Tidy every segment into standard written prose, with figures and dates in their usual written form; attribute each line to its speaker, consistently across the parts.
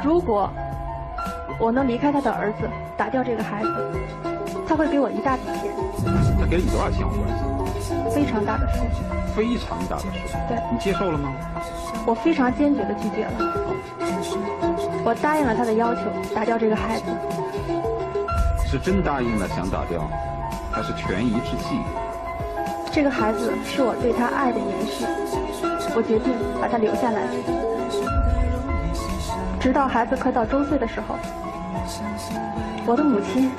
Speaker 1: 如果我能离开他的儿子，打掉这个孩子，他会给我一大笔钱。
Speaker 2: 他给了你多少钱？我关心。
Speaker 1: 非常大的数。
Speaker 2: 非常大的数。
Speaker 1: 对。
Speaker 2: 你接受了吗？
Speaker 1: 我非常坚决地拒绝了。我答应了他的要求，打掉这个孩子。
Speaker 2: 是真答应了想打掉，还是权宜之计？
Speaker 1: 这个孩子是我对他爱的延续，我决定把他留下来。直到孩子快到周岁的时候，我的母亲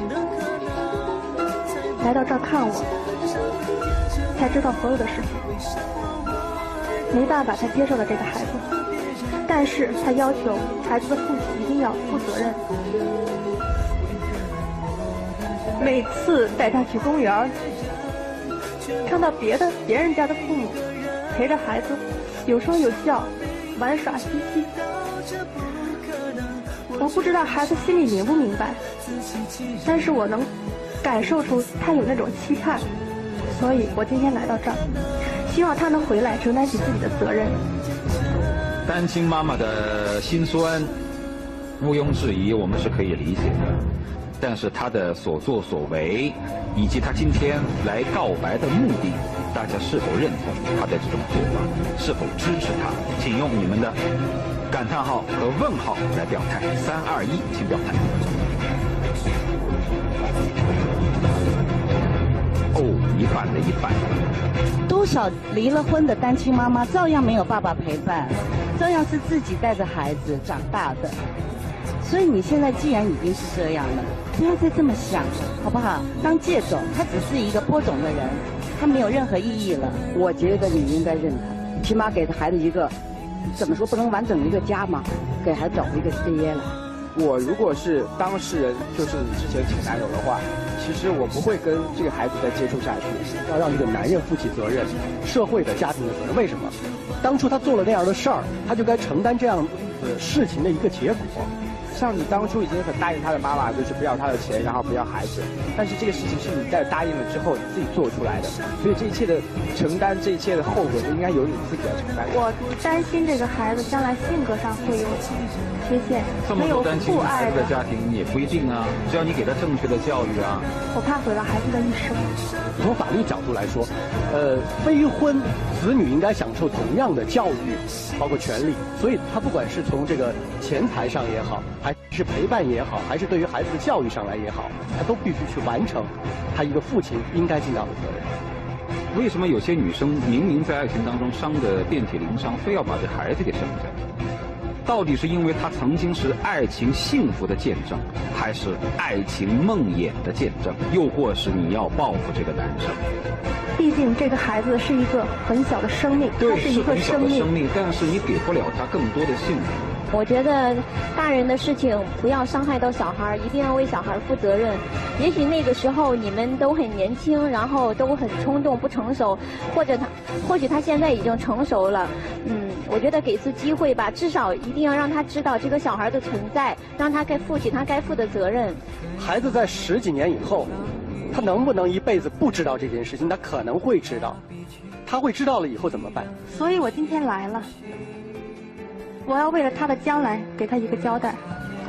Speaker 1: 来到这儿看我，才知道所有的事情。没办法，他接受了这个孩子，但是他要求孩子的父亲一定要负责任。每次带他去公园，看到别人家的父母陪着孩子有说有笑，玩耍嬉戏，我不知道孩子心里明不明白，但是我能感受出他有那种期盼，所以我今天来到这儿，希望他能回来承担起自己的责任。
Speaker 2: 单亲妈妈的心酸，毋庸置疑，我们是可以理解的。但是她的所作所为，以及她今天来告白的目的，大家是否认同她的这种做法？是否支持她？请用你们的感叹号和问号来表态。3、2、1，请表态。一半的一半。
Speaker 3: 多少离了婚的单亲妈妈照样没有爸爸陪伴，照样是自己带着孩子长大的。所以你现在既然已经是这样了，不要再这么想了，好不好？当借种，他只是一个播种的人，他没有任何意义了。
Speaker 4: 我觉得你应该认他，起码给孩子一个，怎么说不能完整的一个家嘛，给孩子找回一个事业来。
Speaker 5: 我如果是当事人，就是之前前男友的话，其实我不会跟这个孩子再接触下去。
Speaker 6: 要让这个男人负起责任，社会的、家庭的责任。为什么？当初他做了那样的事儿，他就该承担这样事情的一个结果。
Speaker 5: 像你当初已经很答应他的妈妈，就是不要他的钱，然后不要孩子，但是这个事情是你在答应了之后你自己做出来的，所以这一切的承担，这一切的后果就应该由你自己来承担。
Speaker 1: 我担心这个孩子将来性格上会有缺陷，
Speaker 2: 没有父爱的家庭也不一定啊，只要你给他正确的教育啊。
Speaker 1: 我怕毁了孩子的一生。
Speaker 6: 从法律角度来说，非婚子女应该享受同样的教育，包括权利。所以他不管是从这个钱财上也好，还是陪伴也好，还是对于孩子的教育上来也好，他都必须去完成他一个父亲应该尽到的责任。
Speaker 2: 为什么有些女生明明在爱情当中伤得遍体鳞伤，非要把这孩子给生下来？到底是因为他曾经是爱情幸福的见证，还是爱情梦魇的见证？又或是你要报复这个男生？
Speaker 1: 毕竟这个孩子是一个很小的生命，
Speaker 2: 对，
Speaker 1: 他是一个生命，
Speaker 2: 但是你给不了他更多的幸福。
Speaker 7: 我觉得大人的事情不要伤害到小孩，一定要为小孩负责任。也许那个时候你们都很年轻，然后都很冲动不成熟，或许他现在已经成熟了。我觉得给次机会吧，至少一定要让他知道这个小孩的存在，让他负起他该负的责任。
Speaker 6: 孩子在10几年以后，他能不能一辈子不知道这件事情？他可能会知道，他会知道了以后怎么办？
Speaker 1: 所以我今天来了。我要为了他的将来给他一个交代。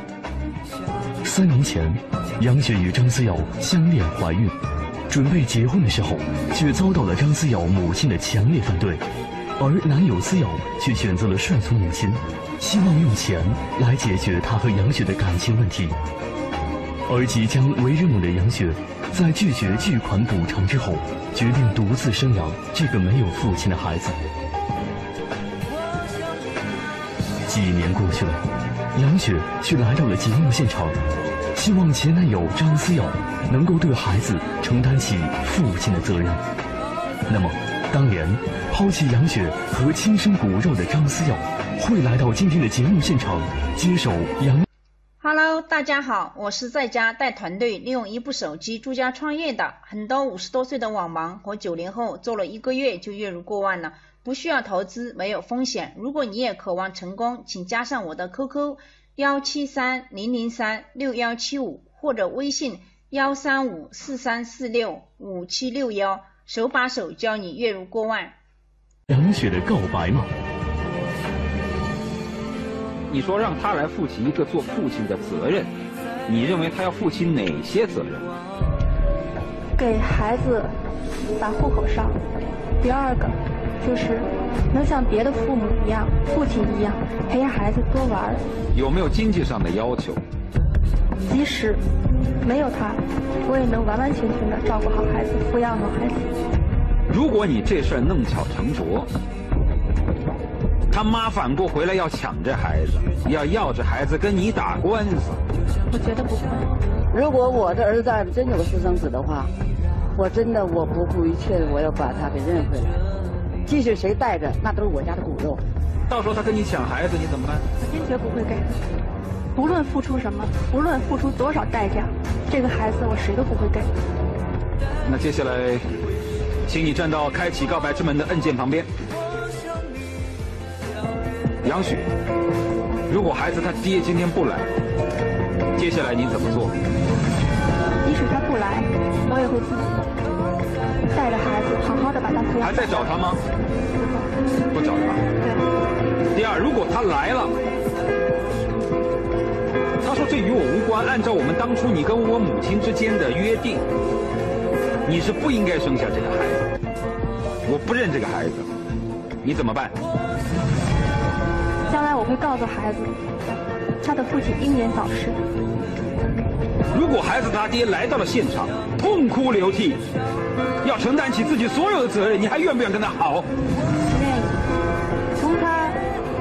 Speaker 8: 3年前，杨雪与张思瑶相恋怀孕，准备结婚的时候，却遭到了张思瑶母亲的强烈反对，而男友思瑶却选择了顺从母亲，希望用钱来解决他和杨雪的感情问题。而即将为人母的杨雪，在拒绝巨款补偿之后，决定独自生养这个没有父亲的孩子。几年过去了，杨雪却来到了节目现场，希望前男友张思瑶能够对孩子承担起父亲的责任。那么，当年抛弃杨雪和亲生骨肉的张思瑶，会来到今天的节目现场接手杨。
Speaker 9: Hello， 大家好，我是在家带团队利用一部手机住家创业的，很多50多岁的网盲和90后做了1个月就月入过万了。不需要投资，没有风险。如果你也渴望成功，请加上我的 QQ 17300361175或者微信13543465761，手把手教你月入过万。
Speaker 8: 杨雪的告白吗？
Speaker 2: 你说让他来负起一个做父亲的责任，你认为他要负起哪些责任？
Speaker 1: 给孩子把户口上。第二个就是能像别的父母一样、父亲一样陪孩子多玩。
Speaker 2: 有没有经济上的要求？
Speaker 1: 即使没有他，我也能完完全全的照顾好孩子，抚养好孩子。
Speaker 2: 如果你这事儿弄巧成拙，他妈反过回来要抢着孩子，要着孩子跟你打官司，
Speaker 1: 我觉得不会。
Speaker 4: 如果我的儿子真有个私生子的话，我不顾一切的我要把他给认回来，即使谁带着，那都是我家的骨肉。
Speaker 2: 到时候他跟你抢孩子，你怎么办？
Speaker 1: 我坚决不会给的，不论付出什么，不论付出多少代价，这个孩子我谁都不会给。
Speaker 2: 那接下来，请你站到开启告白之门的按键旁边。杨雪，如果孩子他爹今天不来，接下来你怎么做？
Speaker 1: 即使他不来，我也会自己带着孩子好好的把他抚养。
Speaker 2: 还在找他吗？不找他。
Speaker 1: 对。
Speaker 2: 第二，如果他来了，他说这与我无关，按照我们当初你跟我母亲之间的约定，你是不应该生下这个孩子，我不认这个孩子，你怎么办？
Speaker 1: 将来我会告诉孩子，他的父亲英年早逝。
Speaker 2: 如果孩子他爹来到了现场，痛哭流涕，要承担起自己所有的责任，你还愿不愿跟他好？
Speaker 1: 不愿意。从他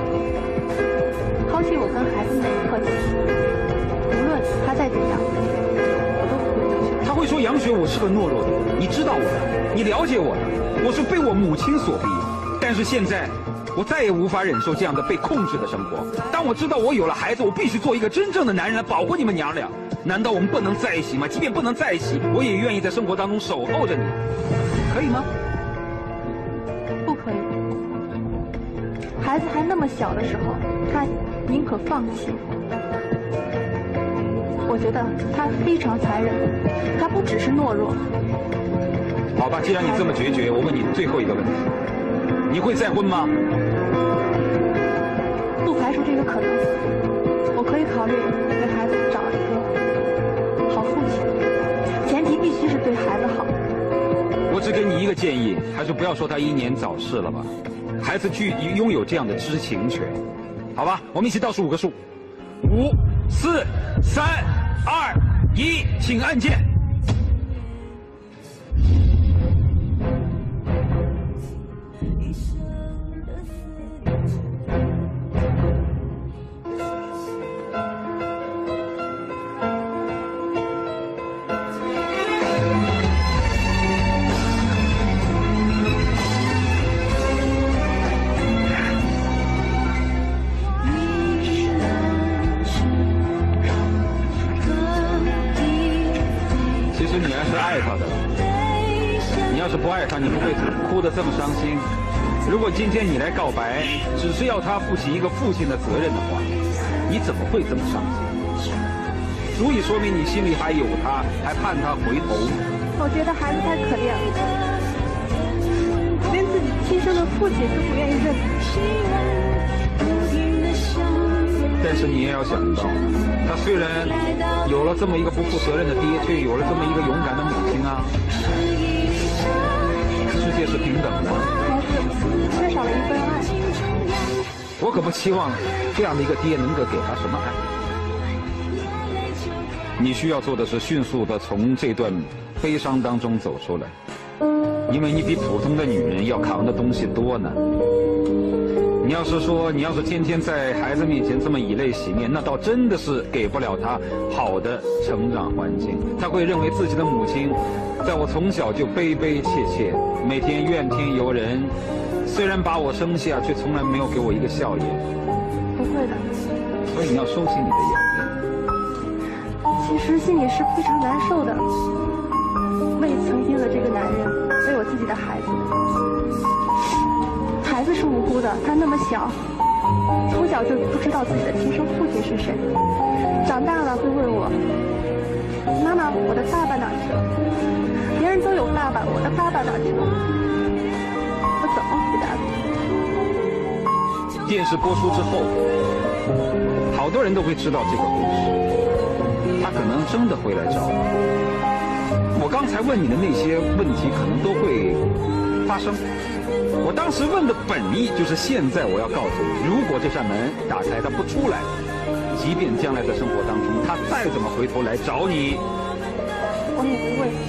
Speaker 1: 抛弃我跟孩子那一刻起，无论他再怎样，我都不会留下。
Speaker 2: 他会说：“杨雪，我是个懦弱的人，你知道我的，你了解我的，我是被我母亲所逼。但是现在，我再也无法忍受这样的被控制的生活。当我知道我有了孩子，我必须做一个真正的男人来保护你们娘俩。难道我们不能在一起吗？即便不能在一起，我也愿意在生活当中守候着你，可以吗？”
Speaker 1: 不可以。孩子还那么小的时候，他宁可放弃。我觉得他非常残忍，他不只是懦弱。
Speaker 2: 好吧，既然你这么决绝，我问你最后一个问题：你会再婚吗？
Speaker 1: 不排除这个可能性，我可以考虑给孩子找一个好父亲，前提必须是对孩子好。
Speaker 2: 我只给你一个建议，还是不要说他英年早逝了吧。孩子拥有这样的知情权，好吧？我们一起倒数5个数：5、4、3、2、1，请按键。不爱他，你不会哭得这么伤心。如果今天你来告白，只是要他负起一个父亲的责任的话，你怎么会这么伤心？足以说明你心里还有他，还盼他回头。
Speaker 1: 我觉得孩子太可怜了，连自己亲生的父亲都不愿意认。
Speaker 2: 但是你也要想到，他虽然有了这么一个不负责任的爹，却有了这么一个勇敢的母亲啊。世界是平等的，
Speaker 1: 孩子缺少了一份爱。
Speaker 2: 我可不期望这样的一个爹能够给他什么爱。你需要做的是迅速的从这段悲伤当中走出来，因为你比普通的女人要扛的东西多呢。你要是天天在孩子面前这么以泪洗面，那倒真的是给不了他好的成长环境。他会认为自己的母亲在我从小就悲悲切切，每天怨天尤人，虽然把我生下，却从来没有给我一个笑颜。
Speaker 1: 不会的。
Speaker 2: 所以你要收起你的眼泪。
Speaker 1: 其实心里是非常难受的，为曾经的这个男人，为我自己的孩子。孩子是无辜的，他那么小，从小就不知道自己的亲生父亲是谁，长大了会问我：“妈妈，我的爸爸哪去了？别人都有爸爸，我的爸爸哪去了？”我怎么回答？
Speaker 2: 电视播出之后， 好多人都会知道这个故事，他可能真的会来找你。我刚才问你的那些问题可能都会发生。我当时问的本意就是现在我要告诉你，如果这扇门打开他不出来，即便将来在生活当中他再怎么回头来找你，
Speaker 1: 我也不会。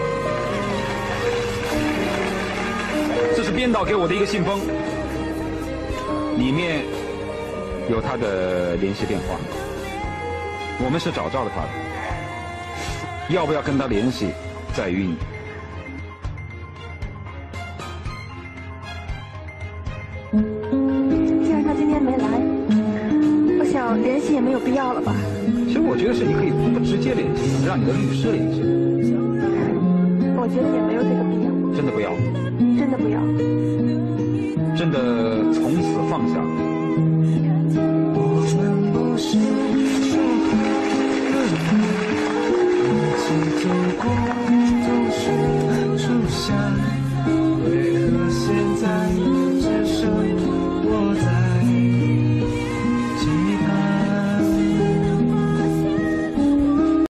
Speaker 2: 这是编导给我的一个信封，里面有他的联系电话，我们是找着了他的，要不要跟他联系在于你。
Speaker 1: 既然他今天没来，我想联系也没有必要了吧。
Speaker 2: 其实我觉得是你可以不直接联系，让你的律师联系。
Speaker 1: 我觉得也没有这个必要。
Speaker 2: 真的不要？
Speaker 1: 真的不要。
Speaker 2: 真的从此放下？